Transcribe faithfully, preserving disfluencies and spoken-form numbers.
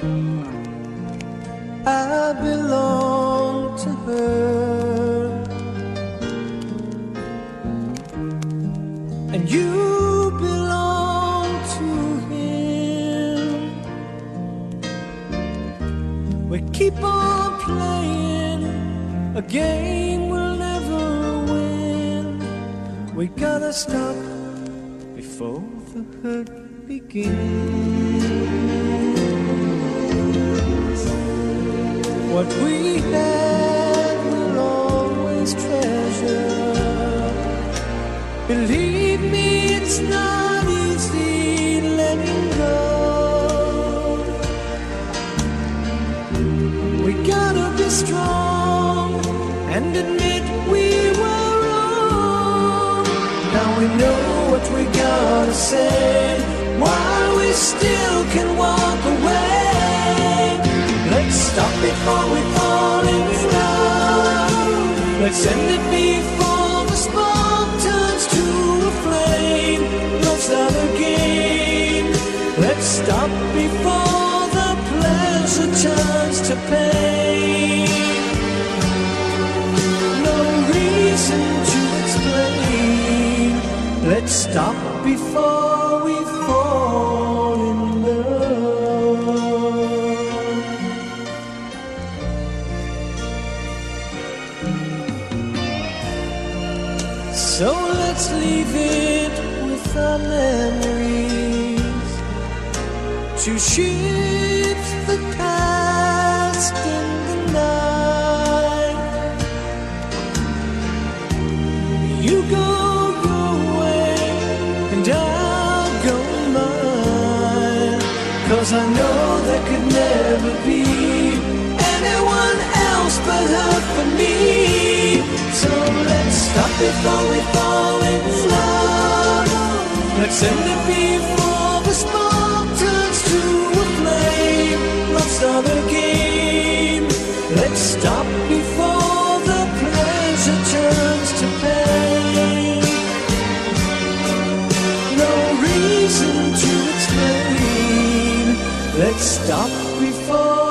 I belong to her, and you belong to him. We keep on playing a game we'll never win. We gotta stop before the hurt begins. What we had we'll always treasure. Believe me, it's not easy letting go. We gotta be strong and admit we were wrong. Now we know what we gotta say, while we still can walk away. Let's stop before we fall in love. Let's end it before the spark turns to a flame. Love's not a game. Let's stop before the pleasure turns to pain. No reason to explain. Let's stop before we fall in love. So let's leave it with our memories to shift the past in the night. You go your way and I'll go mine, 'cause I know there could never be anyone else but her for me. So let's stop before we fall in love. Let's end it before the spark turns to a flame. Love's not a game. Let's stop before the pleasure turns to pain. No reason to explain. Let's stop before